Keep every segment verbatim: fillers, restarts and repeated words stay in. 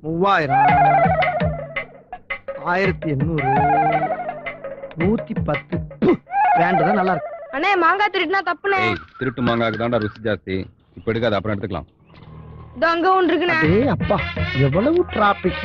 மூவாயிரம், ஆயிரத்தி எண்ணூறு, நூத்தி பத்து. வேண்டதான் நல்லா இருக்கு. அண்ணே மாங்காய் திருட்டுனா தப்புனே. திருட்டு மாங்காய்க்கு தான்டா ருசி ஜாஸ்தி. இப்ப எடுக்காத, அப்புறம் எடுத்துக்கலாம். இது அங்க ஒன்று இருக்குண்ணே. ஏய் அப்பா, எவ்வளவு டிராபிக்.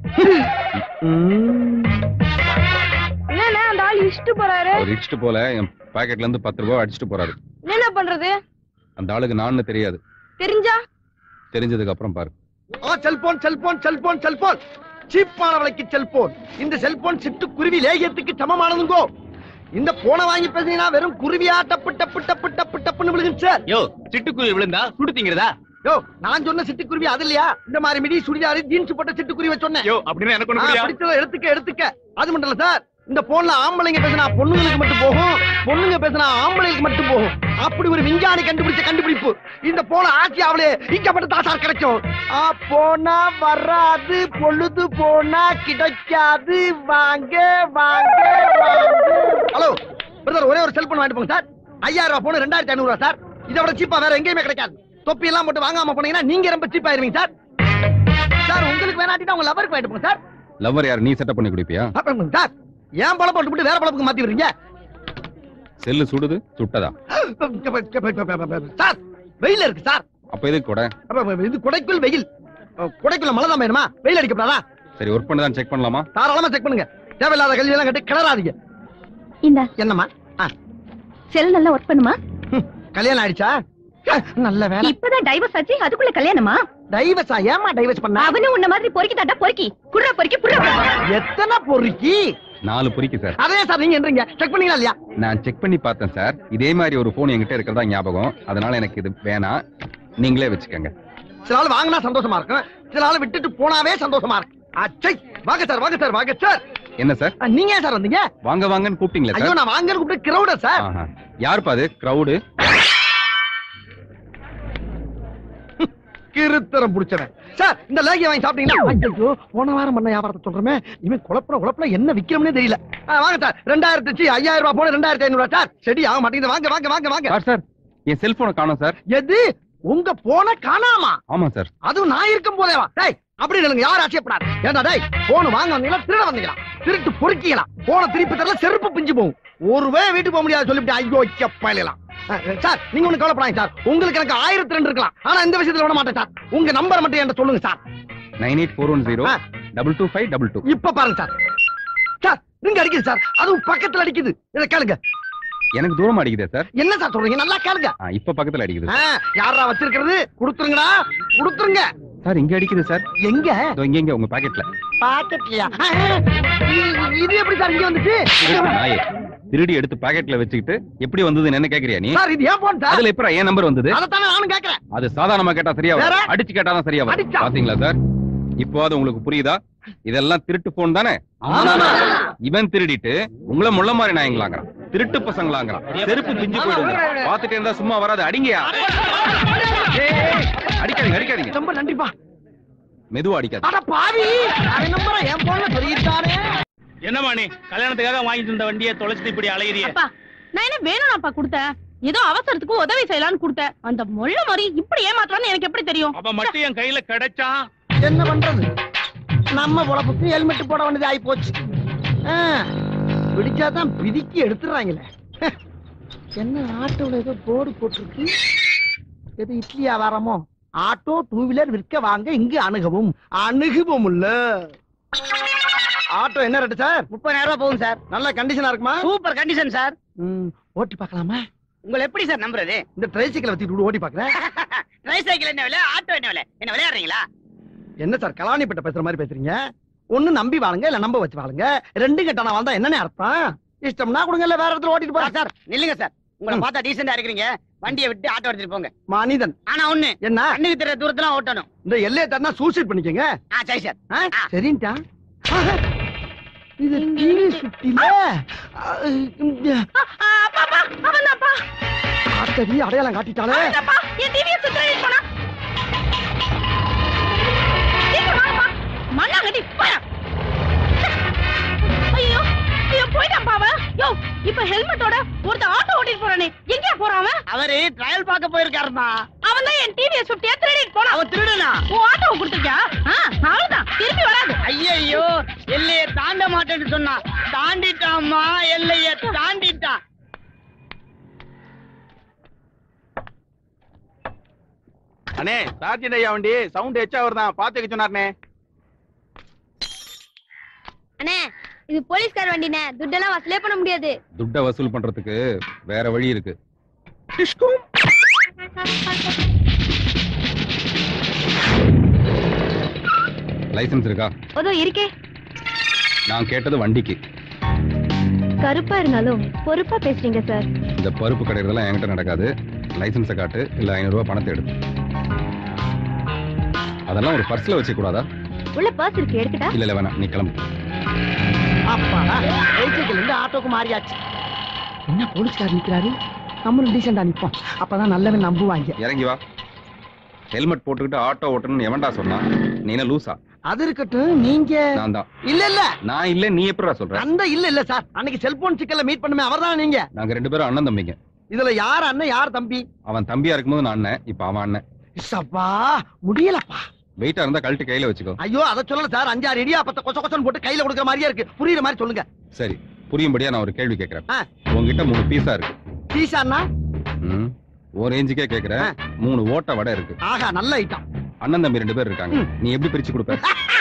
என்னண்ணே அந்த ஆள் இஷ்டு போறாரு? அவர் இடிச்சிட்டு போல, என் பாக்கெட்ல இருந்து பத்து ரூபாய் அடிச்சுட்டு போறாரு. என்ன பண்றது? அந்த ஆளுக்கு நான் தெரியாது. தெரிஞ்சா? தெரிஞ்சதுக்கு அப்புறம் பாரு. செல்போன் செல்போன் செல்போன் செல்போன் சீப்பான விலைக்கு செல்போன். இந்த செல்போன் சிட்டு குருவி லேகியத்துக்கு சமமானதுங்கோ. இந்த போனை வாங்கி பேசினா வெறும் குருவியா டப்பு டப்பு டப்பு டப்பு டப்புன்னு விழுகுது சார். யோ, சிட்டுக்குருவி விழுந்தா சுடுத்தீங்கிறதா? யோ, நான் சொன்ன சிட்டுக்குருவி அது இல்லையா? இந்த மாதிரி மிடி சுடிதாரு ஜீன்ஸ் போட்ட சிட்டுக்குருவி சொன்னேன். யோ, அப்படின்னா எனக்கு ஒண்ணு புரியா? பிடிச்சத எடுத்துக்க எடுத்துக்க. அது மட்டும் இல்ல சார், இந்த போன்ல ஆம்பளைங்க பேசினா பொண்ணுங்களுக்கு மட்டும் போகும், பொண்ணுங்க பேசினா ஆம்பளைங்களுக்கு மட்டும் போகும். அப்படி ஒரு விஞ்ஞானி கண்டுபிடிச்ச கண்டுபிடிப்பு. இந்த போன ஆசியாவிலே இங்க மட்டும் தான் சார் கிடைக்கும். போனா வராது, பொழுது போனா கிடைக்காது. வாங்க வாங்க வாங்க. ஹலோ பிரதர், ஒரே ஒரு செல்போன் வாங்கிட்டு போங்க சார். ஐயாயிரம் ரூபாய் போன ரெண்டாயிரத்தி ஐநூறு ரூபாய் சார். இதை விட சீப்பா வேற எங்கேயுமே கிடைக்காது. தொப்பி எல்லாம் போட்டு வாங்காம போனீங்கன்னா நீங்க ரொம்ப சீப்பா இருவீங்க சார். சார் உங்களுக்கு வேணாட்டினா உங்க லவருக்கு வாங்கிட்டு போங்க சார். லவர் யார்? நீ செட்டப் பண்ணி குடிப்பியா? சார் ஏன் பழம் போட்டு வேற பழப்புக்கு மாத்தி விடுறீங்க? செல்லு சுடுது, சுட்டதா? சார் வெயில் இருக்கு சார். அப்ப எதுக்கு கொடை? இது கொடைக்குள் வெயில். கொடைக்குள்ள மழை தான் வேணுமா? வெயில் அடிக்கப்படாதா? சரி, ஒர்க் பண்ணதான் செக் பண்ணலாமா? தாராளமா செக் பண்ணுங்க. தேவையில்லாத கல்வி எல்லாம் கட்டி கிளறாதீங்க. இந்த என்னம்மா செல் நல்லா ஒர்க் பண்ணுமா? கல்யாணம் ஆயிடுச்சா? நல்ல வேலை. இப்பதான் டைவர்ஸ் ஆச்சு, அதுக்குள்ள கல்யாணமா? டைவர்ஸா? ஏமா டைவர்ஸ் பண்ண? அவனும் உன்ன மாதிரி பொறுக்கி தாட்டா பொறுக்கி குடுற பொறுக்கி புடுற. எத்தனை பொறுக்கி? நாலு பொறுக்கி சார். அதே சார் நீங்க என்றீங்க. செக் பண்ணீங்களா இல்லையா? நான் செக் பண்ணி பார்த்தேன் சார். இதே மாதிரி ஒரு போன் என்கிட்ட இருக்கிறதா ஞாபகம். அதனால எனக்கு இது வேணாம், நீங்களே வச்சுக்கோங்க. சில ஆள் வாங்கினா சந்தோஷமா இருக்கும், சில ஆள் விட்டுட்டு போனாவே சந்தோஷமா இருக்கு. அச்சை, வாங்க சார் வாங்க சார் வாங்க சார். என்ன சார் நீங்க சார் வந்தீங்க? வாங்க வாங்கன்னு கூப்பிட்டீங்களா சார்? ஐயோ, நான் வாங்கன்னு கூப்பிட்டு கிரௌட சார். யாருப்பா அது கிரௌடு? கிருத்தரம் புடிச்சவன் சார். இந்த லேகிய வாங்கி சாப்பிட்டீங்கன்னா ஐயோ, போன வாரம் பண்ண வியாபாரத்தை சொல்றமே, இவன் குழப்பற குழப்பல என்ன விக்கிறோம்னே தெரியல. வாங்க சார், ரெண்டாயிரத்தி ஐயாயிரம் ரூபாய் போன ரெண்டாயிரத்தி ஐநூறு ரூபாய் சார். சரி ஆக மாட்டேங்குது. வாங்க வாங்க வாங்க வாங்க சார். சார் என் செல்போனை காணோம் சார். எது? உங்க போன காணாமா? ஆமா சார். அதுவும் நான் இருக்கும் போதேவா? டேய் அப்படி இல்லைங்க, யாரும் ஆச்சரியப்படாது. ஏண்டா டேய், போன வாங்க வந்தீங்களா திருட வந்தீங்களா? திருட்டு பொறுக்கிங்களா? போன திருப்பி தரல செருப்பு பிஞ்சு போகும். ஒருவே வீட்டுக்கு போக முடியாது சொல்லிவிட்டு ஐயோ கப்பலாம். சார் நீங்க ஒண்ணு கவலைப்படாங்க சார். உங்களுக்கு எனக்கு ஆயிரத்தி ரெண்டு இருக்கலாம், ஆனா இந்த விஷயத்துல விட மாட்டேன் சார். உங்க நம்பர் மட்டும் என்கிட்ட சொல்லுங்க sir. Nine eight four one zero double two five double two. இப்ப பாருங்க சார். சார் நீங்க அடிக்குது சார், அதுவும் பக்கத்துல அடிக்குது. இதை கேளுங்க. எனக்கு தூரம் அடிக்குதே சார். என்ன சார் சொல்றீங்க? நல்லா கேளுங்க. இப்ப பக்கத்துல அடிக்குது. யாரா வச்சிருக்கிறது? கொடுத்துருங்கடா, கொடுத்துருங்க சார். இங்க அடிக்குது சார். எங்க? இங்க இங்க உங்க பாக்கெட்ல. பாக்கெட்லயா? இது எப்படி சார் இங்க வந்துச்சு? திருடி எடுத்து பாக்கெட்ல வச்சுக்கிட்டு எப்படி வந்ததுன்னு என்ன கேக்குறியா நீ? சார் இது ஏன் போன் சார்? அதுல எப்பறா ஏன் நம்பர் வந்தது? அதத்தானே நானும் கேக்குறேன். அது சாதாரணமா கேட்டா சரியா வரும், அடிச்சு கேட்டாதான் சரியா வரும். பாத்தீங்களா சார்? இப்போ அது உங்களுக்கு புரியுதா? இதெல்லாம் திருட்டு போன் தானே? இவன் திருடிட்டு உங்களை முள்ள மாதிரி நாயங்களாங்கிறான், திருட்டு பசங்களாங்கிறான். செருப்பு பிஞ்சு போயிடுங்க. பாத்துட்டு இருந்தா சும்மா வராது, அடிங்கயா. அடிக்காதீங்க அடிக்காதீங்க. ரொம்ப நன்றிப்பா. மெதுவா அடிக்காது. அட பாவி, அவன் நம்பர என் போன்ல சொல்லிட்டானே. என்னமா நீ கல்யாணத்துக்காக வாங்கிட்டு இருந்த வண்டியை தொலைச்சிட்டு இப்படி அலையறியே? அப்பா நான் என்ன வேணும்ப்பா கொடுத்தேன், ஏதோ அவசரத்துக்கு உதவி செய்யலாம்னு கொடுத்தேன். அந்த மொள்ள மாதிரி இப்படி ஏமாத்தலாம்னு எனக்கு எப்படி தெரியும்? அப்ப மட்டும் என் கையில கிடைச்சா என்ன பண்றது? நம்ம பொழப்புக்கு ஹெல்மெட் போட வேண்டியது ஆகி போச்சு. பிடிச்சாதான் பிதிக்கி எடுத்துறாங்களே. என்ன ஆட்டோல ஏதோ போர்டு போட்டிருக்கு, எது இட்லி வியாபாரமோ? ஆட்டோ டூ வீலர் விற்க வாங்க இங்கு அணுகவும். அணுகுவோம் இல்ல. ஆட்டோ என்ன ரேட்டு சார்? முப்பதாயிரம் ரூபாய் போகும் சார். நல்ல கண்டிஷனா இருக்குமா? Super condition sir. ஓட்டி பார்க்கலாமா? உங்களை எப்படி சார் நம்புறது? இந்த ட்ரைசைக்கிள் வச்சுட்டு ஓட்டி பாக்குறேன். ட்ரைசைக்கிள் என்ன விலை, ஆட்டோ என்ன விலை? என்ன விளையாடுறீங்களா? என்ன சார் கலாணிப்பட்ட பேசுற மாதிரி பேசுறீங்க? ஒண்ணு நம்பி வாழுங்க, இல்ல நம்ப வச்சு வாழுங்க. ரெண்டு கட்டான வாழ்ந்தா என்னன்னு அர்த்தம்? இஷ்டம்னா கொடுங்க, இல்ல வேற இடத்துல ஓட்டிட்டு போறேன். சார் நில்லுங்க சார். உங்களை பார்த்தா டீசெண்டா இருக்கிறீங்க. வண்டியை விட்டு ஆட்டோ எடுத்துட்டு போங்க. மனிதன் ஆனா ஒண்ணு, என்ன? கண்ணுக்கு தெரிய தூரத்துல ஓட்டணும். இந்த எல்லையை தரனா சூசைட் பண்ணிக்கங்க. ஆ சரி சார். சரின்டா. இது டிவி சுத்தில அவன்தாப்பா. ஆத்தடி அடையாளம் காட்டிட்டாளே. அவன்தாப்பா என் டிவியை சுத்திட்டு போனா. மண்ணாங்கட்டி போயா. ஐயோ ஐயோ போயிட்டான் அவன். யோ இப்ப ஹெல்மெட்டோட ஒருத்த ஆட்டோ ஓட்டிட்டு போறானே, எங்க போறான் அவன்? அவரு ட்ரையல் பார்க்க போயிருக்காருமா. அவன் தான் என் டிவியை சுட்டியா திருடிட்டு போனான். அவன் திருடுனா? ஓ ஆட்டோவை கொடுத்துருக்கியா? அவ்வளவுதான். மாட்டேன்னு சொன்னான். தாண்டிட்டாம்மா, எல்லைய தாண்டிட்டான். அண்ணே சார்ஜென்ட் ஐயா வண்டி சவுண்ட் எச்சா வருதான் பாத்துக்க சொன்னார்னே. அண்ணே இது போலீஸ்கார வண்டினே, துட்டெல்லாம் வசூலே பண்ண முடியாது. துட்டை வசூல் பண்றதுக்கு வேற வழி இருக்கு. லைசன்ஸ் இருக்கா? அதோ இருக்கே. நான் கேட்டது வண்டிக்கு. கருப்பா இருந்தாலும் பொறுப்பா பேசுறீங்க சார். இந்த பருப்பு கடைறதெல்லாம் என்கிட்ட நடக்காது. லைசன்ஸை காட்டு, இல்ல ஐநூறு ரூபாய் பணத்தை எடு. அதெல்லாம் ஒரு பர்ஸ்ல வச்சு கூடாதா? உள்ள பர்ஸ் இருக்கு, எடுத்துட்டா? இல்ல இல்ல வேணாம், நீ கிளம்பு. அப்பாடா, சைக்கிள் இருந்து ஆட்டோக்கு மாறியாச்சு. என்ன போலீஸ்கார் நிக்கிறாரு, நம்மளும் டீசெண்டா நிப்போம், அப்பதான் நல்லவன் நம்புவாங்க. இறங்கி வா. ஹெல்மெட் போட்டுக்கிட்டு ஆட்டோ ஓட்டணும்னு எவன்டா சொன்னா? நீ என்ன லூசா? அது இருக்கட்டும், நீங்க நான் தான். இல்ல இல்ல நான் இல்ல, நீ எப்படிடா சொல்ற? அந்த இல்ல இல்ல சார், அன்னைக்கு செல்போன் சிக்கல்ல மீட் பண்ணுமே அவர்தான் நீங்க. நாங்க ரெண்டு பேரும் அண்ணன் தம்பிங்க. இதுல யார் அண்ணன் யார் தம்பி? அவன் தம்பியா இருக்கும்போது நான் அண்ணன், இப்ப அவன் அண்ணன். சப்பா முடியலப்பா. வெயிட்டா இருந்தா கழட்டி கையில வச்சுக்கோ. ஐயோ அத சொல்லல சார், அஞ்சாறு இடியா பத்த கொச்ச கொச்சன்னு போட்டு கையில கொடுக்குற மாதிரியே இருக்கு. புரியுற மாதிரி சொல்லுங்க. சரி, புரியும்படியா நான் ஒரு கேள்வி கேக்குறேன். ஆ. உங்ககிட்ட மூணு பீஸா இருக்கு. பீஸான்னா? ம், ஒரு ரேஞ்சுக்கே கேக்குறேன். மூணு ஓட்ட வடை இருக்கு. ஆஹா, நல்ல ஐட்டம். அண்ணன் தம்பி ரெண்டு பேர் இருக்காங்க, நீ எப்படி பிரிச்சு கொடுப்ப?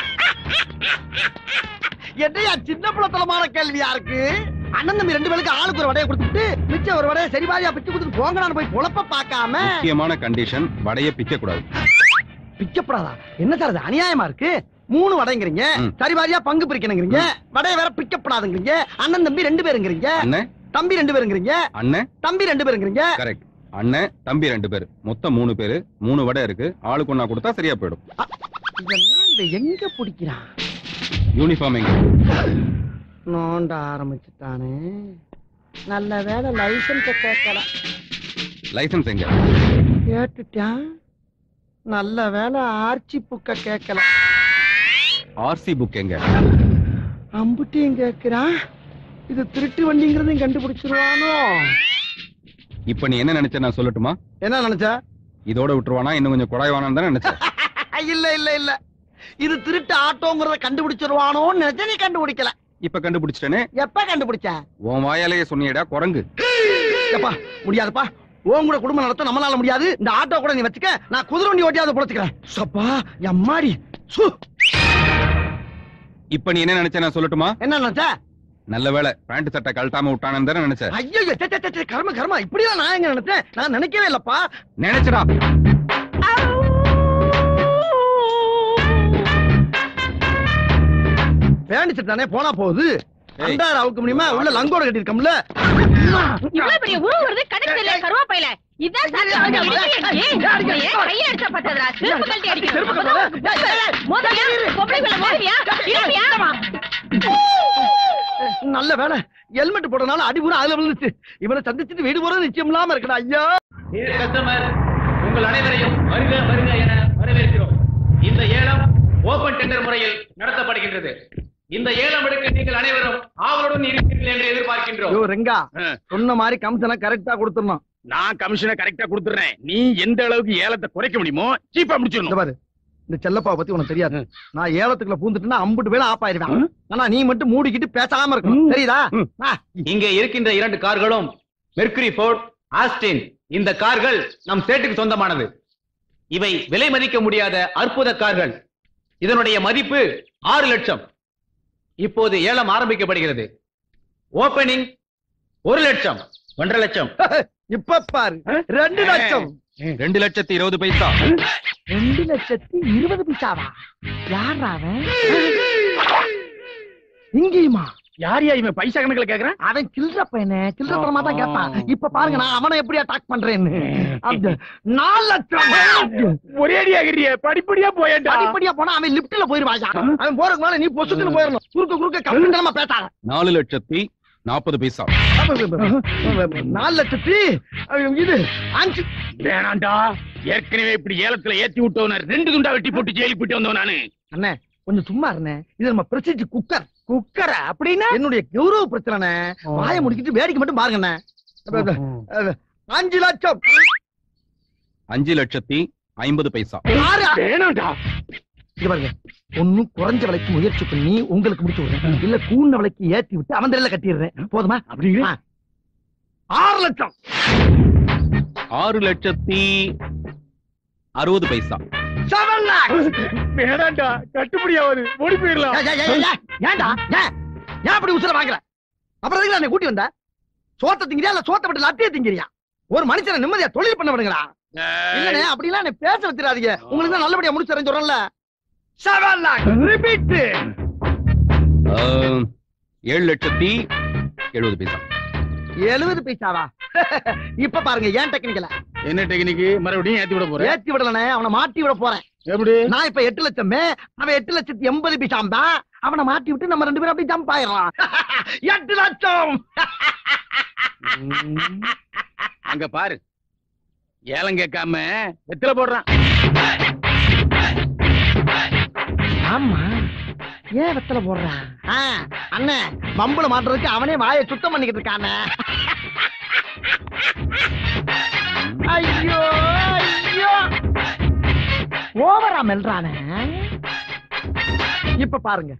என்னையா சின்ன புலத்தலமான கேள்வியா இருக்கு. அண்ணன் தம்பி ரெண்டு பேருக்கு ஆளுக்கு ஒரு வடையை கொடுத்துட்டு மிச்சம் ஒரு வடையை சரி பாதியா பிச்சு கொடுத்துட்டு போங்கடான்னு போய் பொழப்ப பார்க்காம. முக்கியமான கண்டிஷன், வடையை பிக்க கூடாது. பிக்கப்படாதா? என்ன சார் அது அநியாயமா இருக்கு. மூணு வடைங்கிறீங்க, சரி பாதியா பங்கு பிரிக்கணுங்கிறீங்க, வடையை வேற பிக்கப்படாதுங்கிறீங்க. அண்ணன் தம்பி ரெண்டு பேருங்கிறீங்க, அண்ணன் தம்பி ரெண்டு பேருங்கிறீங்க, அண்ணன் தம்பி ரெண்டு பேருங்கிறீங்க. கரெக்ட். அண்ணன் தம்பி ரெண்டு பேரு, மொத்தம் மூணு பேரு. மூணு வடை இருக்கு, ஆளுக்கு ஒண்ணா கொடுத்தா சரியா போயிடும். இதெல்லாம் இதை எங்க பிடிக்கிறான்? யூனிஃபார்ம் எங்க? நோண்ட ஆரம்பிச்சுட்டானே. நல்ல வேலை லைசன்ஸ கேட்கல. லைசன்ஸ் எங்க? கேட்டுட்டான். நல்ல வேலை ஆர்ச்சி புக்க கேட்கல. ஆர்சி புக் எங்க? அம்புட்டியும் கேட்கிறான். இது திருட்டு வண்டிங்கிறதையும் கண்டுபிடிச்சிருவானோ? இப்ப நீ என்ன நினைச்ச நான் சொல்லட்டுமா? என்ன நினைச்ச? இதோட விட்டுருவானா, இன்னும் கொஞ்சம் குறைவானான்னு தான் நினைச்சேன். இல்ல இல்ல இல்ல, இது திருட்டு ஆட்டோங்கிறத கண்டுபிடிச்சிருவானோன்னு நினைச்ச. நீ கண்டுபிடிக்கல. இப்ப கண்டுபிடிச்சிட்டேனே. எப்ப கண்டுபிடிச்ச? உன் வாயாலேயே சொன்னியடா குரங்கு. எப்பா முடியாதுப்பா, உன் கூட குடும்பம் நடத்த நம்மளால முடியாது. இந்த ஆட்டோ கூட நீ வச்சுக்க, நான் குதிரை வண்டி ஓட்டியாவது பொழைச்சுக்கிறேன். சப்பா எம்மாடி. இப்ப நீ என்ன நினைச்ச நான் சொல்லட்டுமா? என்ன நினைச்ச? நல்ல வேளை பேண்ட் சட்டை கழட்டாம விட்டானு தானே நினைச்சேன். ஐயோ கர்ம கர்மா, இப்படிதான் நான் எங்க நினைச்சேன்? நான் நினைக்கவே இல்லப்பா. நினைச்சடா. பேண்ட் சட்டானே போனா போகுது. அண்டார அவுக்க முடியுமா? உள்ள லங்கோட கட்டி இருக்கோம்ல. இவ்வளவு பெரிய உருவம் வருது, கடைசில கருவாப்பையில. இதான் சார் வந்து இடிக்கலையே. கையில அடிச்சா பத்தாதடா, செருப்பு கழட்டி அடிக்கணும். மோதலையா? பொம்பளைங்கள மோதியா? இடிப்பியா? நல்ல வேலை ஹெல்மெட் போட்டனால அடிபுறம் அதுல விழுந்துச்சு. இவனை சந்திச்சுட்டு வீடு போறது நிச்சயம் இல்லாம இருக்கடா. ஐயா கஸ்டமர், உங்கள் அனைவரையும் வருக வருக என வரவேற்கிறோம். இந்த ஏலம் ஓபன் டெண்டர் முறையில் நடத்தப்படுகின்றது. இந்த ஏலம் எடுக்க நீங்கள் அனைவரும் ஆவலுடன் இருக்கிறீர்கள் என்று எதிர்பார்க்கின்றோம். யோ ரெங்கா, சொன்ன மாதிரி கமிஷனை கரெக்டா கொடுத்துடணும். நான் கமிஷனை கரெக்டா கொடுத்துறேன். நீ எந்த அளவுக்கு ஏலத்தை குறைக்க முடியுமோ சீப்பா முடிச்சிடணும். பாரு, இந்த செல்லப்பா பத்தி உனக்கு தெரியாது. நான் ஏலத்துக்குள்ள பூந்துட்டுனா அம்புட்டு வேலை ஆப் ஆயிருவேன். ஆனா நீ மட்டும் மூடிக்கிட்டு பேசாம இருக்கணும், தெரியுதா? இங்கே இருக்கின்ற இரண்டு கார்களும் மெர்க்குரி ஃபோர்ட், ஆஸ்டின். இந்த கார்கள் நம் ஸ்டேட்டுக்கு சொந்தமானது. இவை விலை மதிக்க முடியாத அற்புத கார்கள். இதனுடைய மதிப்பு ஆறு லட்சம். இப்போது ஏலம் ஆரம்பிக்கப்படுகிறது. ஓபனிங் ஒரு லட்சம், ஒன்றரை லட்சம். இப்ப பாரு, ரெண்டு லட்சம். ரெண்டு லட்சத்தி இருபது பைசா. ரெண்டு லட்சத்தி இருபது பைசாவா? யாரா அவன்? இங்கேயுமா? யாரையா இவன் பைசா கணக்குல கேக்குறான்? அவன் சில்லற பையனே, சில்லறத்தனமா தான் கேட்பான். இப்ப பாருங்க நான் அவனை எப்படி அட்டாக் பண்றேன்னு. நாலு லட்சம் ஒரே அடியா படிப்படியா போயேன்டா. படிப்படியா போனா அவன் லிப்ட்ல போயிருவாயா? அவன் போறதுக்கு மேல நீ பொசுக்குன்னு போயிடணும். குறுக்க குறுக்க கம்மிட்டமா பேசாத. நாலு லட்சத்தி நாற்பது பைசா. நாலு லட்சத்தி இது அஞ்சு. வேணாண்டா, ஏற்கனவே இப்படி ஏலத்துல ஏத்தி விட்டவன ரெண்டு துண்டா வெட்டி போட்டு ஜெயிலுக்கு போயிட்டு வந்தவன் நானு. அண்ணே கொஞ்சம் சும்மா இருந்தே. இது நம்ம பிரசித்தி குக்கர். குக்கர அப்படின்னா என்னுடைய கௌரவ பிரச்சனை. வாய முடிக்கிட்டு வேடிக்கை மட்டும் பாருங்க. அஞ்சு லட்சம். அஞ்சு லட்சத்தி ஐம்பது பைசா. வேணாண்டா. இது பாருங்க, ஒன்னும் குறைஞ்ச விலைக்கு முயற்சி பண்ணி உங்களுக்கு முடிச்சு விடுறேன், இல்ல கூண்ண விலைக்கு ஏத்தி விட்டு அவன் தலையில கட்டிடுறேன். போதுமா? அப்படிங்களா? ஆறு லட்சம். ஆறு லட்சத்தி அறுபது பைசா. செவன் லேக்ஸ். வேணாண்டா, கட்டுப்படியாவது ஓடி போயிடலாம். ஏன்டா ஏன் ஏன் அப்படி உசுர வாங்குற? அப்புறம் எதுக்கு என்னை கூட்டி வந்த? சோத்த திங்கிறியா இல்ல சோத்த விட்டு லட்டிய திங்கிறியா? ஒரு மனுஷனை நிம்மதியா தொழில் பண்ண விடுங்களா? இல்லனே அப்படிலாம் என்ன பேச வச்சிராதீங்க. உங்களுக்கு தான் நல்லபடியா முடிச்சு தரேன் சொல்றேன்ல. செவன் லேக்ஸ். ரிப்பீட். ஏழு லட்சத்தி எழுபது பைசா. எழுபது பைசாவா? இப்ப பாருங்க ஏன் டெக்னிக்கல. என்ன டெக்னிக்? மறுபடியும் ஏத்தி விட போறேன். ஏத்தி விடலனே, அவனை மாட்டி விட போறேன். எப்படி? நான் இப்ப எட்டு லட்சமே, அவன் எட்டு லட்சத்தி எண்பது பைசாம் தான். அவனை மாட்டி விட்டு நம்ம ரெண்டு பேரும் அப்படி ஜம்ப் ஆயிடலாம். எட்டு லட்சம். அங்க பாரு, ஏலம் கேட்காம வெத்தலை போடுறான். ஆமா, ஏன் வெத்தலை போடுறான்? அண்ணன் மம்பள மாட்டுறதுக்கு அவனே வாயை சுத்தம் பண்ணிக்கிட்டு இருக்கானே. ஐயோ ஐயோ, ஓவரா மெல்றானே. இப்ப பாருங்க.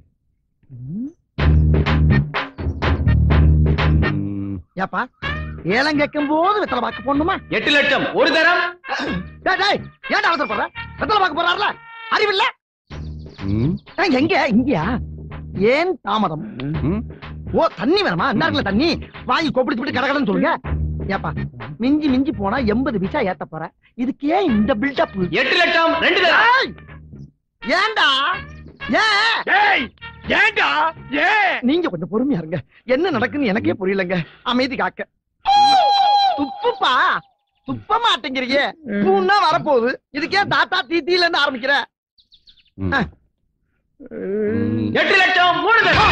ஏப்பா, ஏலம் கேட்கும் போது வெத்தலை பார்க்க போடணுமா? எட்டு லட்சம் ஒரு தரம். ஏன்டா அவசரப்படுற? வெத்தலை பார்க்க போறாருல, அறிவில்ல? எங்க இங்கயா? ஏன் தாமதம்? ஓ, தண்ணி வேணுமா? இந்த தண்ணி வாங்கி கொப்பிடிச்சு விட்டு கடகடன்னு சொல்லுங்க. ஏப்பா, மிஞ்சி மிஞ்சி போனா எண்பது பைசா ஏத்த போற, இதுக்கு ஏன் இந்த பில்டப்? எட்டு லட்சம் ரெண்டு தரம். ஏன்டா ஏன் ஏண்டா ஏன்? நீங்க கொஞ்சம் பொறுமையா இருங்க. என்ன நடக்குன்னு எனக்கே புரியலங்க. அமைதி காக்க. துப்புப்பா, துப்ப மாட்டேங்கிறீங்க. பூன்னா வரப்போகுது, இதுக்கே தாத்தா தீத்தில இருந்து ஆரம்பிக்கிற. எட்டு லட்சம் மூணு தரம்.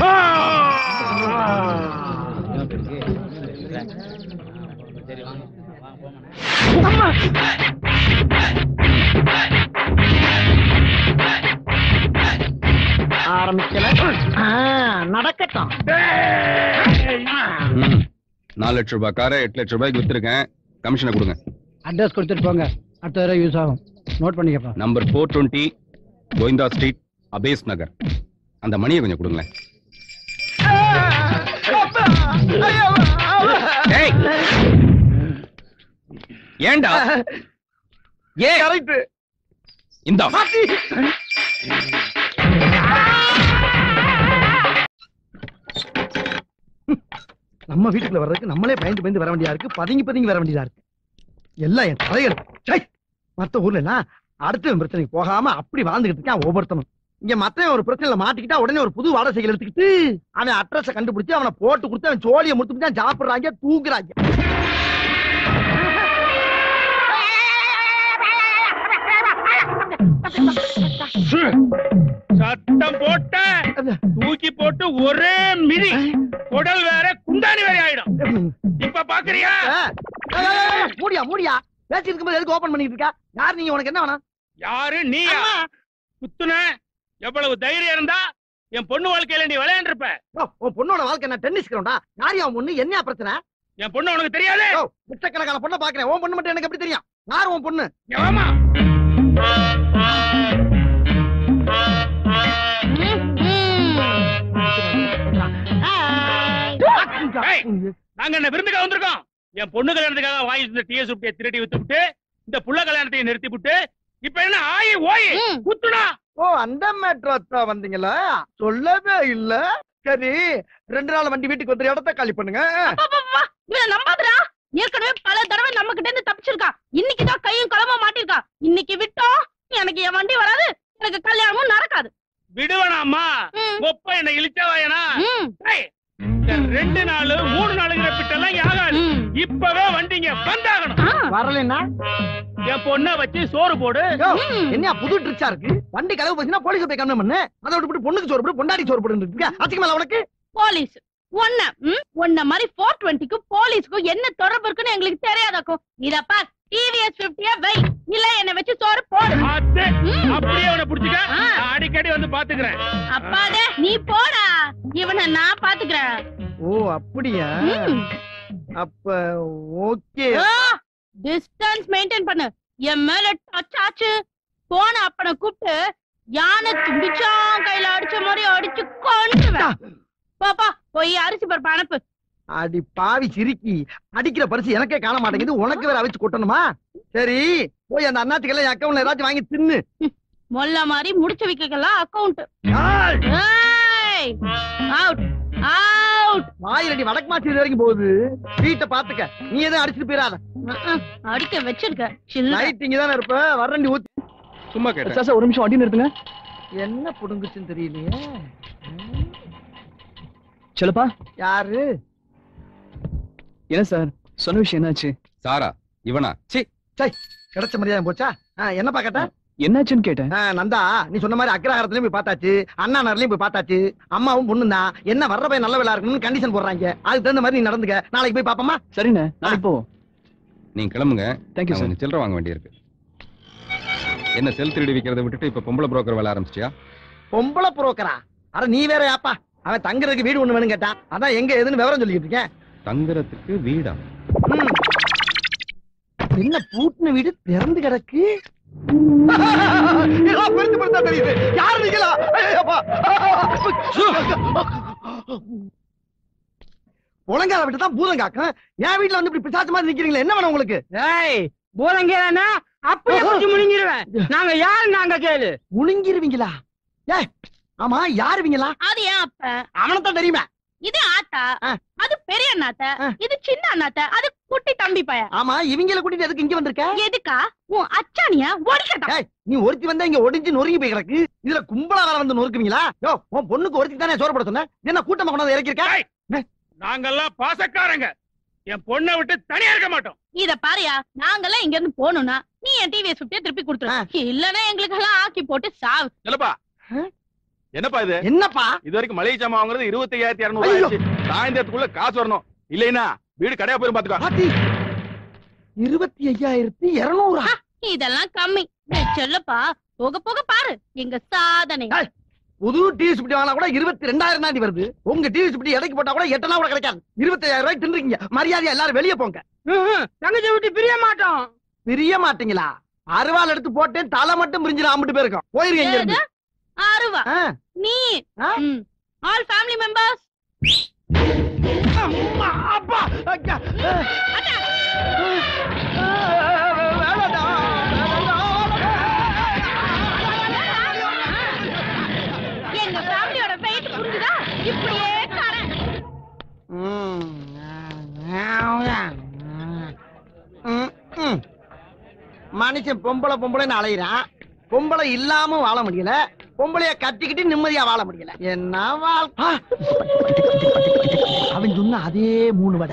ஆரம்பிக்கல, நடக்கட்டும். நாலு லட்சம் ரூபாய் காரை எட்டு லட்சம் ரூபாய்க்கு வித்துருக்கேன். கமிஷனை கொடுங்க. அட்ரஸ் கொடுத்துட்டு போங்க, அடுத்த தடவை யூஸ் ஆகும். நோட் பண்ணிக்கப்பா. Number four twenty Govinda street, அபேஸ் நகர். அந்த மணியை கொஞ்சம் கொடுங்களேன். ஏண்டா ஏ கரெக்ட். இந்த நம்ம வீட்டுக்குள்ள வர்றதுக்கு நம்மளே பயந்து பயந்து வர வேண்டியதா இருக்கு, பதுங்கி பதுங்கி வர வேண்டியதா இருக்கு. எல்லாம் என் தலைகள். மத்த ஊர்ல எல்லாம் அடுத்த பிரச்சனைக்கு போகாம அப்படி வாழ்ந்துகிட்டு இருக்கான் ஒவ்வொருத்தனும். இங்க மத்த ஒரு பிரச்சனையில மாட்டிக்கிட்டா உடனே ஒரு புது வாடகை சைக்கிள் எடுத்துக்கிட்டு அவன் அட்ரஸ கண்டுபிடிச்சு அவனை போட்டு கொடுத்து அவன் சோழியை முடிச்சுட்டு சாப்பிடுறாங்க, தூக்குறாங்க. சத்தம் போட்ட தூக்கி போட்டு ஒரே மிதி, குடல் வேற குண்டானி வேற ஆயிடும். இப்ப பாக்குறியா? மூடியா மூடியா, பேசி இருக்கும்போது எதுக்கு ஓபன் பண்ணிட்டு இருக்கா? யார் நீங்க? உனக்கு என்ன வேணும்? யாரு நீயா? குத்துன எவ்வளவு தைரியம் இருந்தா என் பொண்ணு வாழ்க்கையில நீ விளையாண்டு இருப்ப. உன் பொண்ணோட வாழ்க்கை என்ன டென்னிஸ் கிரவுண்டா? யார் அவன் பொண்ணு? என்ன பிரச்சனை? என் பொண்ணு உனக்கு தெரியாது? லட்சக்கணக்கான பொண்ணை பாக்குறேன், உன் பொண்ணு மட்டும் எனக்கு எப்படி தெரியும்? யார் உன் பொண்ணு? ஆமா, நாங்க என்ன விருந்துக்காக வந்திருக்கோம். என் பொண்ணு கல்யாணத்துக்காக வாங்கி டிஎஸ் திருட்டி வித்துட்டு இந்த புள்ள கல்யாணத்தை நிறுத்தி விட்டு இப்ப என்ன ஆயி ஓய் குத்துனா? ஓ, அந்த மேட்ரா வந்தீங்களா? சொல்லவே இல்ல. சரி, ரெண்டு நாள் வண்டி வீட்டுக்கு வந்து இடத்த காலி பண்ணுங்க. நம்பாதடா, ஏற்கனவே பல தடவை நம்ம கிட்ட இருந்து தப்பிச்சிருக்கா. இன்னைக்குதான் கையும் களமா மாட்டிருக்கா. இன்னைக்கு விட்டோம் எனக்கு என் வண்டி வராது, எனக்கு கல்யாணமும் நடக்காது. விடுவனாமா? ஒப்ப என்ன இழிச்சவாயனா? ரெண்டு நாள் மூணு நாளுங்கிற பிட்டெல்லாம் ஆகாது. இப்பவே வண்டிங்க வந்தாகணும். வரலன்னா என் பொண்ண வச்சு சோறு போடு. என்ன புது ட்ரிக்ஸா இருக்கு? வண்டி கலவு போச்சுன்னா போலீஸ் போய் கம்ப்ளைண்ட் பண்ணு. அதை விட்டு பொண்ணுக்கு சோறு போடு, பொண்டாடி சோறு போடு. அதுக்கு மேல உனக்கு போலீஸ் ஒன்ன ஒன்ன மாதிரி போர் டுவெண்ட்டிக்கு போலீஸ்க்கும் என்ன தொடர்பு இருக்குன்னு எங்களுக்கு தெரியாதாக்கும். இதப்பா டிவிஎஸ் பிப்டியா வை, இல்ல என்ன வச்சு சோறு போடு. அப்படியே அவனை புடிச்சுக்க, அடிக்கடி வந்து பாத்துக்கிறேன். அப்பாடே நீ போடா, இவனை நான் பாத்துக்கிறேன். ஓ அப்படியா? அப்ப ஓகே, டிஸ்டன்ஸ் மெயின்டைன் பண்ணு. என் மேல டச் ஆச்சு போன அப்பனை கூப்பிட்டு யானை தும்பிச்சான் கையில அடிச்ச மாதிரி அடிச்சு கொண்டுவேன். பாப்பா போய் அரிசி பருப்பு அனுப்பு. அடி பாவி சிரிக்கி, அடிக்கிற பரிசு எனக்கே காண மாட்டேங்குது, உனக்கு வேற அவிச்சு கொட்டணுமா? சரி போய் அந்த அண்ணாத்துக்கெல்லாம் என் அக்கௌண்ட்ல ஏதாச்சும் வாங்கி தின்னு. மொல்ல மாதிரி முடிச்சு வைக்கலாம் அக்கௌண்ட். Out out. வாயிலடி வடக்கு மாசி வரைக்கும் போகுது, வீட்டை பாத்துக்க, நீ எதுவும் அடிச்சுட்டு போயிடாத. அடிக்க வச்சிருக்க. நைட் இங்க தானே இருப்ப, வரண்டி ஊத்தி. சும்மா கேட்டேன். சார் சார் ஒரு நிமிஷம் வண்டி நிறுத்துங்க. என்ன புடுங்குச்சுன்னு தெரியலையே. சொல்லப்பா. யாரு? என்ன சார் சொன்ன விஷயம் என்னாச்சு? சாரா இவனா? சி சை, கிடைச்ச மரியாதை போச்சா? என்னப்பா கேட்ட? என்னாச்சுன்னு கேட்டேன். நந்தா, நீ சொன்ன மாதிரி அக்ரஹாரத்துலயும் போய் பார்த்தாச்சு, அண்ணா நகர்லயும் போய் பார்த்தாச்சு. அம்மாவும் பொண்ணு தான் என்ன வர்ற பையன் நல்ல வேலை இருக்கணும்னு கண்டிஷன் போடுறாங்க. அதுக்கு தகுந்த மாதிரி நீ நடந்துக்க. நாளைக்கு போய் பாப்போமா? சரிண்ணே, நாளைக்கு போவோம். நீங்க கிளம்புங்க. Thank you sir. கொஞ்சம் சில்லறை வாங்க வேண்டியிருக்கு. என்ன செல் திருடி விக்கிறத விட்டுட்டு இப்ப பொம்பளை புரோக்கர் வேலை ஆரம்பிச்சியா? பொம்பளை புரோக்கரா? அட நீ வேற யாப்பா, அவன் தங்குறதுக்கு வீடு ஒண்ணு வேணும் கேட்டான், அதான் எங்க எதுன்னு விவரம் சொல்லிட்டு இருக்கேன். தங்குறதுக்கு வீடா? என்ன பூட்டின வீடு திறந்து கிடக்கு? உலங்கால விட்டு தான் பூதம் காக்கும். என் வீட்டுல வந்து இப்படி பிசாசு மாதிரி நிக்கிறீங்களா? என்ன வேணும் உங்களுக்கு? ஏய் பூதங்கேனா அப்படியே குச்சி முழுங்கிடுவேன். நாங்க யாரு நாங்க கேளு. முழுங்கிருவீங்களா? ஏய் ஆமா, யாருவீங்களா? அது ஏன் அப்ப? அவனைத்தான் தெரியுமா? இது ஆத்தா, ஆ. அது பெரிய அண்ணாத்த, ஆ. இது சின்ன அண்ணாத்த, அது குட்டி தம்பி பையன். ஆமா, இவங்கள கூட்டிட்டு எதுக்கு இங்க வந்திருக்க? எதுக்கா? உன் அச்சானியா ஓடிக்கட்டா. ஏய், நீ ஒருத்தி வந்தா இங்க ஒடிஞ்சு நொறுங்கி போய் கிடக்கு. இதுல கும்பலா வேற வந்து நொறுக்குவீங்களா? யோ, உன் பொண்ணுக்கு ஒருத்தி தானே சோறு போட சொன்ன, என்ன கூட்டமா கொண்டாந்து இறக்கிருக்க? நாங்கெல்லாம் பாசக்காரங்க, என் பொண்ணை விட்டு தனியா இருக்க மாட்டோம். இத பாரியா, நாங்கெல்லாம் இங்க இருந்து போகணும்னா நீ என் டிவியை சுட்டியே திருப்பி கொடுத்துரு, இல்லன்னா எங்களுக்கு எல்லாம் ஆக்கி போட்டு சாவு. இல்லப்பா, என்னப்பா இது? என்னப்பா இது வரைக்கும் மளிகை ஜாமான் வாங்குறது இருபத்தி ஐயாயிரத்தி இருநூறு. சாயந்தரத்துக்குள்ள காசு வரணும், இல்லைன்னா வீடு கடையா போயிரும் பாத்துக்கோ. இருபத்தி ஐயாயிரத்தி இருநூறா? இதெல்லாம் கம்மி செல்லப்பா, போக போக பாரு எங்க சாதனை. புது டிவி சுப்பி வாங்கினா கூட இருபத்தி ரெண்டாயிரம் தாண்டி வருது. உங்க டிவி சுப்பி எடைக்கு போட்டா கூட எட்டனா கூட கிடைக்காது. இருபத்தி ஐயாயிரம் ரூபாய் தின்றுங்க. மரியாதையா எல்லாரும் வெளியே போங்க. தங்கச்சி விட்டு பிரிய மாட்டோம். பிரிய மாட்டீங்களா? அருவாள் எடுத்து போட்டேன், தலை மட்டும் பிரிஞ்சு அம்பிட்டு போயிருக்கோம். போயிருக்கீங்க. அருவா நீ ஆல் ஃபேமிலி மெம்பர்ஸ். அப்பா அக்கா எங்க ஃபேமிலியோட வெயிட் புரிஞ்சுதா? இப்படியே காரேன். மனுஷன் பொம்பளை பொம்பளைன்னு அலையிறான், பொம்பளை இல்லாம வாழ முடியல, பொம்பளைய கட்டிக்கிட்டு நிம்மதியா வாழ முடியல. என்ன வாழ்க்கை? அவன் சொன்ன அதே மூணு வடை.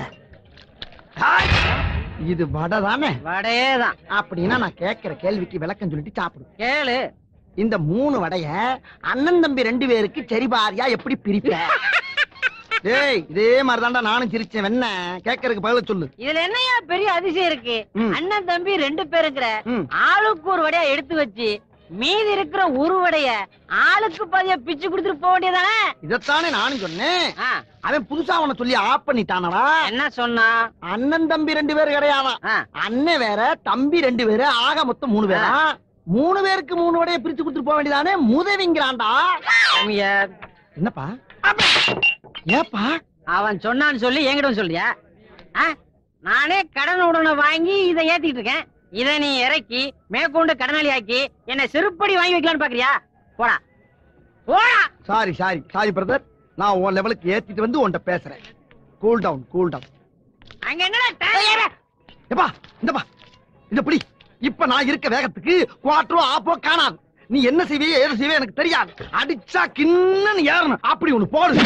இது வடை தானே? வடையேதான். அப்படின்னா நான் கேட்கிற கேள்விக்கு விளக்கம் சொல்லிட்டு சாப்பிடு. கேளு. இந்த மூணு வடைய அண்ணன் தம்பி ரெண்டு பேருக்கு சரி பாரியா எப்படி பிரிப்ப? டேய், இதே மாதிரிதான்டா நானும் சிரிச்சேன். என்ன கேட்கறதுக்கு பதில சொல்லு. இதுல என்னையா பெரிய அதிசயம் இருக்கு? அண்ணன் தம்பி ரெண்டு பேருங்கிற ஆளுக்கு ஒரு வடையா எடுத்து வச்சு மீதி இருக்கிற ஒரு வடைய ஆளுக்கு பாதியா பிச்சு கொடுத்துட்டு போக வேண்டியதானே? இதத்தானே நானும் சொன்னேன். அவன் புதுசா அவனை சொல்லி ஆப் பண்ணிட்டானடா. என்ன சொன்னா? அண்ணன் தம்பி ரெண்டு பேரும் கிடையாதான், அண்ணன் வேற தம்பி ரெண்டு பேரு, ஆக மொத்தம் மூணு பேரா. மூணு பேருக்கு மூணு வடைய பிரிச்சு கொடுத்துட்டு போக வேண்டியதானே? முதவிங்கிறான்டா. என்னப்பா? ஏப்பா அவன் சொன்னான்னு சொல்லி என்கிட்ட சொல்றியா? நானே கடன் உடனே வாங்கி இதை ஏத்திட்டு இருக்கேன். இத நீ இறக்கி மேற்கொண்டு கடனாளி ஆக்கி என்ன செருப்படி வாங்கி வைக்கலான்னு பாக்குறியா? போடா போடா. சாரி சாரி சாரி பிரதர், நான் உன் லெவலுக்கு ஏத்திட்டு வந்து உன்கிட்ட பேசுறேன். Cool down cool down. அங்க என்னடா? எப்பா இந்தப்பா, இந்த பிடி. இப்ப நான் இருக்க வேகத்துக்கு குவாட்டரோ ஆப்போ காணாது. நீ என்ன செய்வே ஏது செய்வே எனக்கு தெரியாது. அடிச்சா கிண்ணன்னு ஏறணும், அப்படி ஒண்ணு போடு.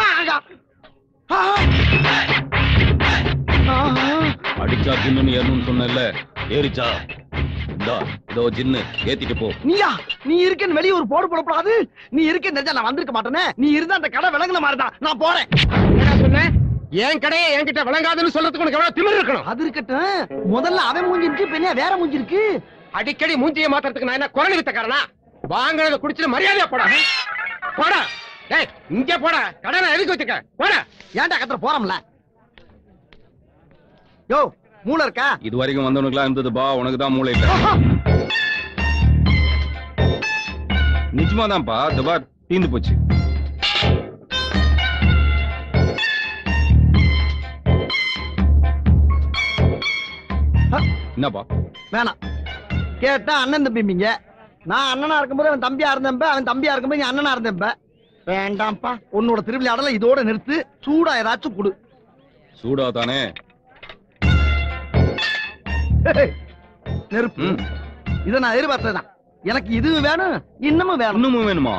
அடிச்சா ஜின்னு ஏறணும்னு சொன்னல, ஏறிச்சா? இந்தா இதோ ஜின்னு ஏத்திட்டு போ. நீயா? நீ இருக்கேன்னு வெளியே ஒரு போடு போடக்கூடாது. நீ இருக்கேன்னு தெரிஞ்சா நான் வந்திருக்க மாட்டேனே. நீ இருந்தா அந்த கடை விளங்குன மாதிரிதான். நான் போறேன். என்ன சொன்னேன்? என் கடையை என்கிட்ட விளங்காதுன்னு சொல்றதுக்கு உனக்கு எவ்வளவு திமிரு இருக்கணும்? அது இருக்கட்டும், முதல்ல அவன் மூஞ்சி இருக்கு, பின்ன வேற மூஞ்சி இருக்கு. அடிக்கடி மூஞ்சியை மாத்துறதுக்கு நான் என்ன குரல் வித்தக்காரனா? வாங்குறத குடிச்சிட்டு மரியாதையா போடா. போடா. டேய், இங்க போடா. கடனை எதுக்கு வச்சுக்க? போடா. ஏன்டா கத்துற? போறோம்ல. யோ, மூளை இருக்கா? இது வரைக்கும் வந்தவனுக்குலாம் இருந்தது பா, உனக்கு தான் மூளை இல்ல. நிஜமா சும்மா தான்ப்பா, இந்த பார் தீந்து போச்சு. என்னப்பா? வேணாம். கேட்டா அண்ணன் தம்பிங்க. நான் அண்ணனா இருக்கும்போது அவன் தம்பியா இருந்தப்ப, அவன் தம்பியா இருக்கும்போது நீ அண்ணனா இருந்தப்ப. வேண்டாம்ப்பா, உன்னோட திருவிளையாடல இதோட நிறுத்து. சூடா ஏதாச்சும் குடு. சூடா தானே நெருப்பு. இத நான் எதிர்பார்த்ததான். எனக்கு இதுவும் வேணும், இன்னமும் வேணும். இன்னமும் வேணுமா?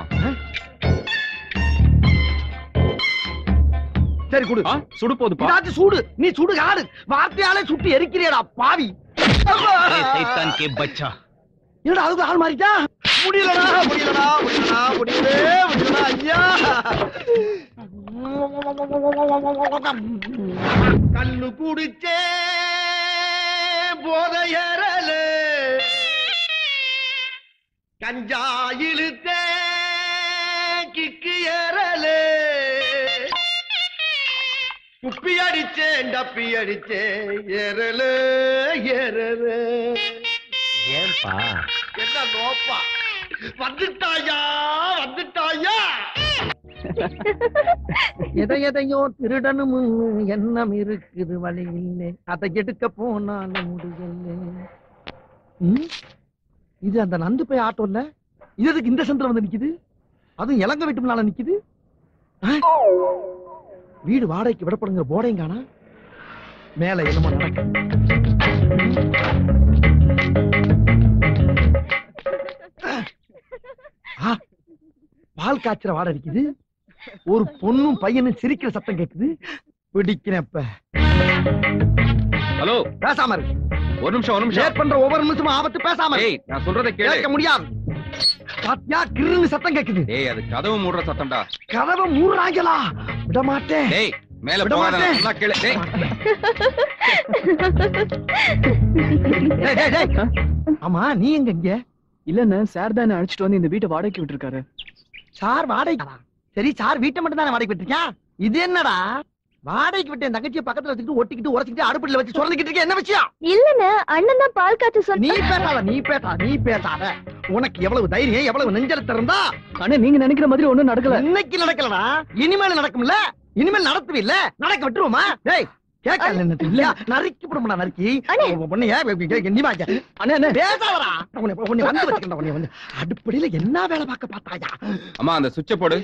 சரி குடு. சுடு போதுப்பா. இதாச்சும் சூடு. நீ சுடு காடு. வார்த்தையாலே சுட்டு எரிக்கிறியடா பாவி. சைத்தான் கே பச்சா. என்னடா அதுக்கு ஆள் மாறிட்டா? முடியலடா, முடியலடா, முடியலடா, முடியலே, முடியலடா ஐயா. கண்ணு குடிச்சே போதையறலே, கஞ்சா இழுத்தே கிக்கு ஏறலே, குப்பி அடிச்சேன் டப்பி அடிச்சேன் ஏறலே ஏறலே. ஏன்பா என்ன நோப்பா? வந்துட்டாயா வந்துட்டாயா? எதை எதையோ திருடனும் எண்ணம் இருக்குது வழியில்லை, அதை எடுக்க போனால முடியல. இது அந்த நந்து போய் ஆட்டோ இல்ல? இதுக்கு இந்த சந்திர வந்து நிக்குது? அதுவும் இலங்க வீட்டுனால நிக்குது. வீடு வாடகைக்கு விடப்படுங்கிற போடையும் காணா. மேல என்னமோ நடக்கு. பால் காய்ச்சற வாடை இருக்குது. ஒரு பொண்ணும் பையனும் சிரிக்கிற சத்தம் கேக்குது. பிடிக்கிறப்ப ஹலோ, பேசாம இருக்கு. ஒரு நிமிஷம் ஒரு நிமிஷம். ஷேர் பண்ற ஒவ்வொரு நிமிஷமும் ஆபத்து. பேசாம ஏய், நான் சொல்றதை கேளு. கேட்க முடியாது. பாத்தியா, கிருன்னு சத்தம் கேக்குது. ஏய், அது கதவு மூடுற சத்தம்டா. கதவை மூடுறாங்களா? விட மாட்டேன். டேய், மேல விட போகாத. மாட்டேன். நல்லா கேளு. டேய். டேய், டேய், டேய். ஆமா, நீ எங்க இங்க? இல்லன்னு சார் தானே அழைச்சிட்டு வந்து இந்த வீட்டை வாடகைக்கு விட்டுருக்காரு. சார் வாடகை? சரி, சார் வீட்டை மட்டும் தானே வாடகை விட்டுருக்கேன். இது என்னடா வாடகைக்கு விட்டு என் தங்கச்சியை பக்கத்துல வச்சுக்கிட்டு ஒட்டிக்கிட்டு உரைச்சிக்கிட்டு அடுப்புல வச்சு சுரண்டிக்கிட்டு இருக்க? என்ன விஷயம்? இல்லன்னு அண்ணன் தான் பால் காய்ச்ச சொன்ன. நீ பேசாத, நீ பேசாத, நீ பேசாத. உனக்கு எவ்வளவு தைரியம், எவ்வளவு நெஞ்செழுத்து இருந்தா? ஆனா நீங்க நினைக்கிற மாதிரி ஒண்ணும் நடக்கல. இன்னைக்கு நடக்கலடா, இனிமேல் நடக்கும்ல. இனிமேல் நடத்துவி இல்ல, நடக்க விட்டுருவோமா? டேய், கேட்க இல்ல, நறுக்கி போடுமா? நறுக்கி பொண்ணைய நீ வாங்க. அண்ணே பேசாதடா. உன்னை வந்து வச்சுக்கணும். உன்னை வந்து அடுப்படியில என்ன வேலை பார்க்க பார்த்தாயா? அம்மா, அந்த சுவிட்சை போடு.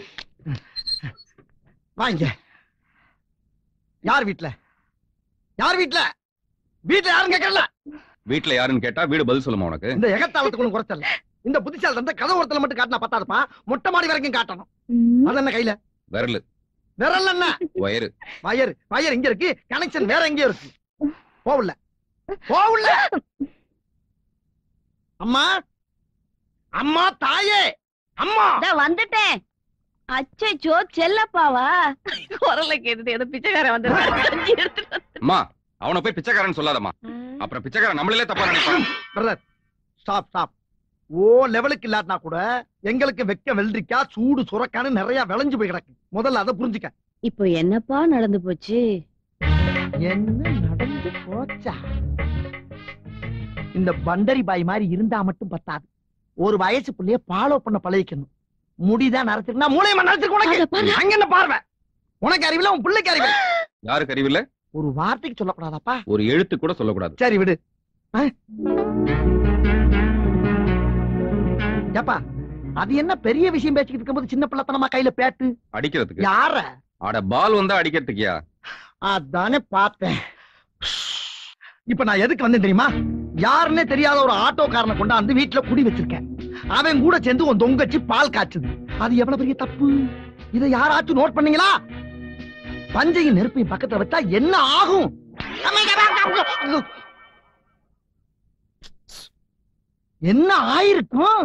வாங்க. யார் வீட்ல? யார் வீட்ல? வீட்ல யாரும் கேட்கல. வீட்டுல யாருன்னு கேட்டா வீடு பதில் சொல்லுமா உனக்கு? இந்த எகத்தாளத்துக்கு ஒண்ணும் குறைச்சல. இந்த புத்திசாலி இருந்தா கதை ஒருத்தல மட்டும் காட்டினா பத்தாதுப்பா, மொட்டை மாடி வரைக்கும் காட்டணும். அது என்ன கையில? விரலு. விரல் என்ன? வயரு. வயர். வயர் இங்க இருக்கு, கனெக்ஷன் வேற எங்கேயோ இருக்கு. போவுல போவுல. அம்மா, அம்மா, தாயே, அம்மா வந்துட்டேன். அச்சோ, செல்லப்பாவா? குரலை கேட்டுட்டு ஏதோ பிச்சைக்காரன் வந்து. அம்மா, அவனை போய் பிச்சைக்காரன் சொல்லாதம்மா. அப்புறம் பிச்சைக்காரன் நம்மளே தப்பா நினைப்பான். Brother, stop stop. ஓ லெவலுக்கு இல்லாட்டினா கூட எங்களுக்கு வெக்க வெள்ளரிக்கா சூடு சுரக்கான்னு நிறைய விளைஞ்சு போய் கிடக்கு. முதல்ல அதை புரிஞ்சுக்க. இப்போ என்னப்பா நடந்து போச்சு? என்ன நடந்து போச்சா? இந்த பண்டரி பாய் மாதிரி இருந்தா மட்டும் பத்தாது. ஒரு வயசு பிள்ளைய ஃபாலோ பண்ண பழகிக்கணும். முடிதான் நரைச்சிருக்கா, மூளையமா நரைச்சிருக்கு. உனக்கு அங்க என்ன பார்வை? உனக்கு அறிவில்ல, உன் பிள்ளைக்கு அறிவு. யாருக்கு அறிவில்ல? ஒரு வார்த்தைக்கு சொல்லக்கூடாதாப்பா? ஒரு எழுத்து கூட சொல்லக்கூடாது. சரி விடு. ஏப்பா, அது என்ன பெரிய விஷயம் பேசிக்கிட்டு இருக்கும்போது சின்ன பிள்ளைத்தனமா கையில பேட்டு அடிக்கிறதுக்கு? யார? அட, பால் வந்தா அடிக்கிறதுக்கியா? அதானே பார்த்தேன். இப்ப நான் எதுக்கு வந்தேன் தெரியுமா? யாருன்னே தெரியாத ஒரு ஆட்டோக்காரனை கொண்டாந்து வீட்டுல குடி வச்சிருக்கேன். அவன் கூட சேர்ந்து உன் தொங்கச்சி பால் காய்ச்சுது. அது எவ்வளவு பெரிய தப்பு. இதை யாராச்சும் நோட் பண்ணீங்களா? பஞ்சையும் நெருப்பையும் பக்கத்துல வச்சா என்ன ஆகும்? என்ன ஆயிருக்கும்?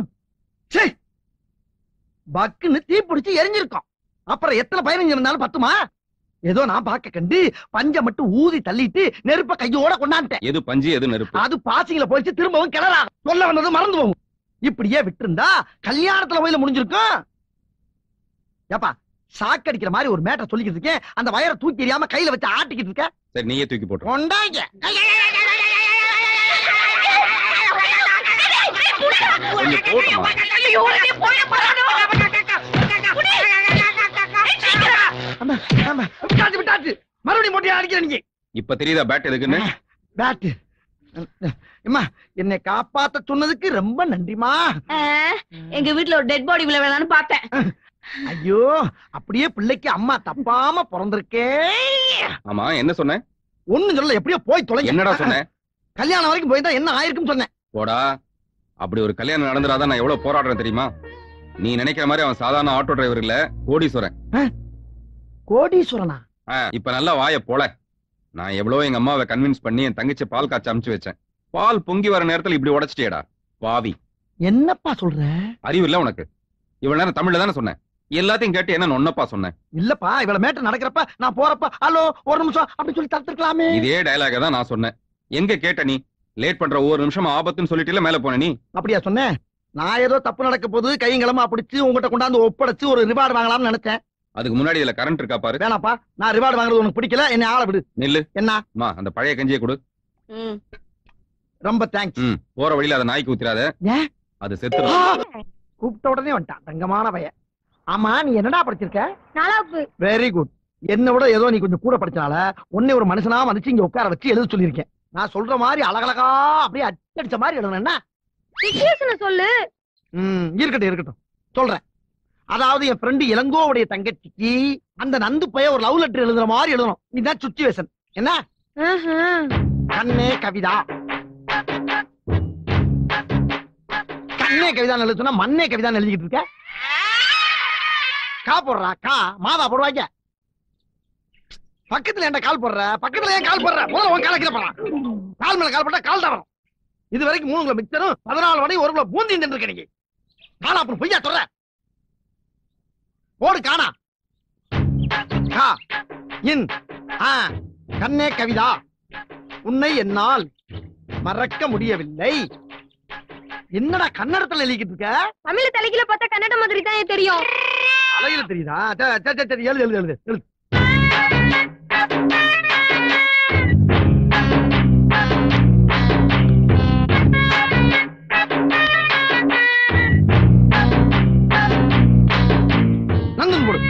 பக்குன்னு தீ பிடிச்சு எரிஞ்சிருக்கும். அப்புறம் எத்தனை பதினஞ்சு இருந்தாலும் பத்துமா? ஏதோ நான் பாக்க கண்டு பஞ்ச மட்டும் ஊதி தள்ளிட்டு நெருப்ப கையோட கொண்டாண்டேன். எது பஞ்சு எது நெருப்பு? அது பாசிங்கள போயிடுச்சு, திரும்பவும் கிளறா. சொல்ல வந்தது மறந்து போகும். இப்படியே விட்டுருந்தா கல்யாணத்துல போயில முடிஞ்சிருக்கும். ஏப்பா, சாக்கடிக்கிற மாதிரி ஒரு மேட்டர் சொல்லிக்கிட்டு இருக்கேன். அந்த வயரை தூக்கி எறியாம கையில வச்சு ஆட்டிக்கிட்டு இருக்க. சரி, நீயே தூக்கி போட்டு கொண்டாங்க. கொஞ்சம் போட்டுமா. ஐயோ, நீ போய் பாரு. புடி. அம்மா, அம்மா, விட்டாச்சு, விட்டாச்சு. மறுபடியும் போட்டியா அடிக்கிற நீங்க. இப்ப தெரியுதா பேட் எதுக்குன்னு? பேட். அம்மா, என்னை காப்பாத்த சொன்னதுக்கு ரொம்ப நன்றிமா. எங்க வீட்டுல ஒரு டெட் பாடி விழ வேணான்னு பார்த்தேன். ஐயோ, அப்படியே பிள்ளைக்கு அம்மா தப்பாம பிறந்திருக்கே. ஆமா, என்ன சொன்ன? ஒண்ணு சொல்ல, எப்படியோ போய் தொலை. என்னடா சொன்ன? கல்யாணம் வரைக்கும் போயிருந்தா என்ன ஆயிருக்குன்னு சொன்னேன். போடா, அப்படி ஒரு கல்யாணம் நடந்துடாதான் நான் எவ்வளவு போராடுறேன் தெரியுமா? நீ நினைக்கிற மாதிரி அவன் சாதாரண ஆட்டோ டிரைவர் இல்ல, கோடீஸ்வரன். கோடீஸ்வரனா? இப்ப நல்லா வாய போல. நான் எவ்வளவு எங்க அம்மாவை கன்வின்ஸ் பண்ணி என் தங்கச்சி பால் காய்ச்சி அமுச்சு வச்சேன். பால் பொங்கி வர நேரத்துல இப்படி உடைச்சிட்டேடா பாவி. என்னப்பா சொல்ற? அறிவு இல்ல உனக்கு? இவ்வளவு நேரம் தமிழ்ல தானே சொன்னேன். எல்லாத்தையும் கேட்டு என்ன ஒன்னப்பா சொன்னேன்? இல்லப்பா, இவ்வளவு மேட்டர் நடக்கிறப்ப நான் போறப்ப ஹலோ ஒரு நிமிஷம் அப்படி சொல்லி தடுத்துக்கலாமே. இதே டயலாக தான் நான் சொன்னேன். எங்க கேட்ட நீ? லேட் பண்ற ஒவ்வொரு நிமிஷம் ஆபத்துன்னு சொல்லிட்டு மேல போன நீ. அப்படியா சொன்னேன்? நான் ஏதோ தப்பு நடக்க போது கையங்களமா பிடிச்சு உங்ககிட்ட கொண்டாந்து ஒப்படைச்சு ஒரு ரிவார்டு வாங்கலாம்னு நினைச்சேன். அதுக்கு முன்னாடி இதுல கரண்ட் இருக்கா பாரு. வேணாப்பா, நான் ரிவார்டு வாங்குறது உனக்கு பிடிக்கல, என்ன ஆள விடு. நெல்லு. என்ன? அம்மா, அந்த பழைய கஞ்சியை கொடு. ரொம்ப தேங்க்ஸ். ம், போற வழியில அதை நாய்க்கு ஊத்திராத. ஏன்? அது செத்துரும். கூப்பிட்ட உடனே வந்துட்டான் தங்கமான பையன். ஆமா, நீ என்னடா படிச்சிருக்க? நாலாவது. Very good. என்ன விட ஏதோ நீ கொஞ்சம் கூட படிச்சனால உன்னை ஒரு மனுஷனா மதிச்சு இங்க உட்கார வச்சு எழுத சொல்லியிருக்கேன். நான் சொல்ற மாதிரி அழகழகா அப்படியே அடிச்ச மாதிரி எழுதணும்னா சொல்லு. ம், இருக்கட்டும் இருக்கட்டும், சொல்றேன். அதாவது என் ஃப்ரெண்டு இளங்கோவுடைய தங்கச்சிக்கு அந்த நந்து பைய ஒரு லவ் லெட்டர் எழுதுற மாதிரி எழுதணும். இதுதான் சுச்சுவேஷன். என்ன? கண்ணே கவிதா. கண்ணே கவிதா எழுதுனா மண்ணே கவிதா எழுதிக்கிட்டு இருக்க. கா போடுறா, கா மாதா போடுவாங்க. பக்கத்துல என்ன கால் போடுற? பக்கத்துல ஏன் கால் போடுற? முதல்ல உன் கால கீழ போடா. கால் மேல கால் போட்டா கால் தான் வரும். இது வரைக்கும் மூணு கிலோ மிக்சரும் பதினாலு வரை ஒரு கிலோ பூந்தி தின்னு நீங்க. காலா அப்புறம் பொய்யா சொல்ற? போடு காணா. கா இன் ஆ கண்ணே கவிதா, உன்னை என்னால் மறக்க முடியவில்லை. என்னடா கன்னடத்துல எழுதிக்கிட்டு இருக்க? தமிழ் தலைக்கில பார்த்தா கன்னட மாதிரி தான் தெரியும். அழகில தெரியுதா? சரி சரி சரி, எழுது எழுது எழுது எழுது. நந்தன் போடு.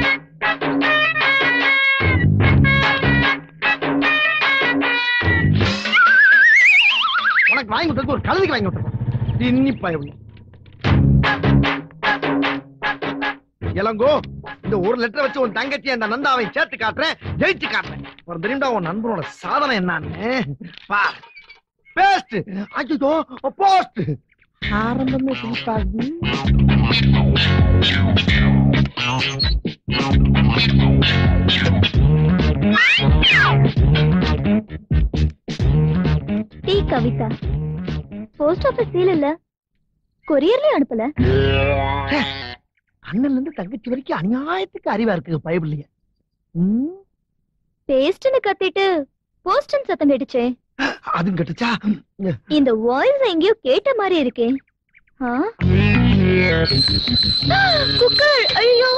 உனக்கு வாங்கி கொடுத்தது ஒரு கழுதைக்கு வாங்கி கொடுத்தோம். இன்னிப்பா இளங்கோ, இந்த ஒரு லெட்டர் வச்சு உன் தங்கச்சி அந்த நந்தாவை சேர்த்து காட்டுறேன், ஜெயிச்சு காட்டுறேன். ஒரு தெரியும்டா உன் நண்பனோட சாதனை என்னன்னு பார். பேஸ்ட் அச்சோ போஸ்ட் ஆரம்பமே சிரிப்பாகுது. டி கவிதா, போஸ்ட் ஆபீஸ் சீல் இல்ல, கொரியர்லயே அனுப்பல. அண்ணன்ல இருந்து தங்கச்சி வரைக்கும் அநியாயத்துக்கு அறிவா இருக்கு பைபிள்லயே. பேஸ்ட்னு கத்திட்டு போஸ்டன் சத்தம் கேட்டுச்சே. அதுவும் கேட்டுச்சா? இந்த வாய்ஸ் எங்கேயோ கேட்ட மாதிரி இருக்கே. குக்கர். ஐயோ,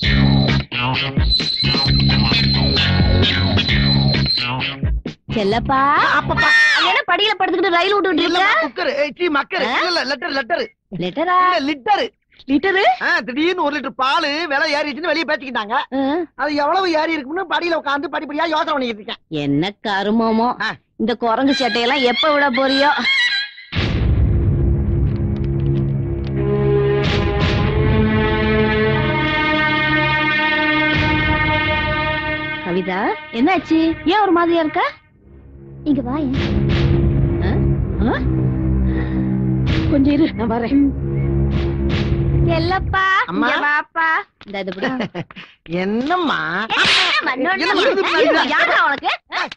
செல்லப்பா என்ன படியில படுத்துக்கிட்டு ரயில் விட்டு இருக்க? குக்கர் ஏச்சி மக்கர் இல்ல லெட்டர் லெட்டர் லெட்டரா? Litre litre. திடீர்னு ஒரு லிட்டர் பால் விலை ஏறிச்சுன்னு வெளியே பேசிக்கிட்டாங்க. அது எவ்வளவு ஏறி இருக்குன்னு படியில உட்காந்து படிப்படியா யோசனை பண்ணிட்டு இருக்கேன். என்ன கருமமோ இந்த குரங்கு சட்டையெல்லாம் எப்ப விட போறியோ? கவிதா, என்னாச்சு? ஏன் ஒரு மாதிரியா இருக்க? இங்க வா. கொஞ்சம் இரு, நான் வரேன். செல்லப்பா, அம்மா. இங்க வாப்பா. இந்த இது புடி. என்னம்மா யாரா உனக்கு?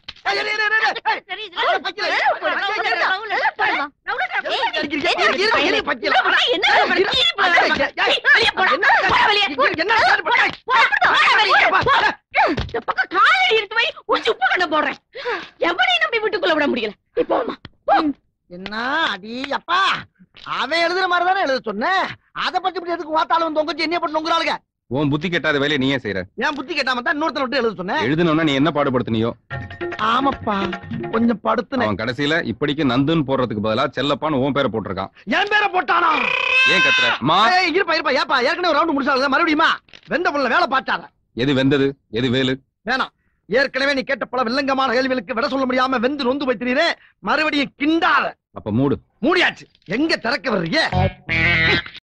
போடுறேன். எவனையும் நம்பி வீட்டுக்குள்ள விட முடியல. இப்போ என்ன அடி அப்பா, அவன் எழுதுற மாதிரிதானே எழுத சொன்னேன். அதை பத்தி இப்படி எதுக்கு வாத்தாலும் தொங்கச்சு என்ன பண்ணி நொங்குறாளுங்க? உன் புத்தி கெட்டாத வேலையை நீயே செய்யற. என் புத்தி கேட்டாம தான் இன்னொருத்தனை விட்டு எழுத சொன்னேன். எழுதணும்னா நீ என்ன பாடுபடுத்தினியோ. ஆமாப்பா, கொஞ்சம் படுத்துனேன். அவன் கடைசியில இப்படிக்கு நந்துன்னு போடுறதுக்கு பதிலா செல்லப்பான்னு உன் பேரை போட்டிருக்கான். என் பேரை போட்டானா? ஏன் கத்துற? மா ஏய், இருப்பா இருப்பா, ஏப்பா ஏற்கனவே ஒரு ரவுண்ட் முடிச்சாங்க, மறுபடியுமா வெந்த புள்ள வேலை பார்த்தாத. எது வெந்தது எது வேலு? வேணாம், ஏற்கனவே நீ கேட்ட பல வில்லங்கமான கேள்விகளுக்கு விட சொல்ல முடியாம வெந்து நொந்து வைத்தினீரே, மறுபடியும் கிண்டாத. அப்ப மூடு. மூடியாச்சு. எங்க திறக்க வர்றீங்க?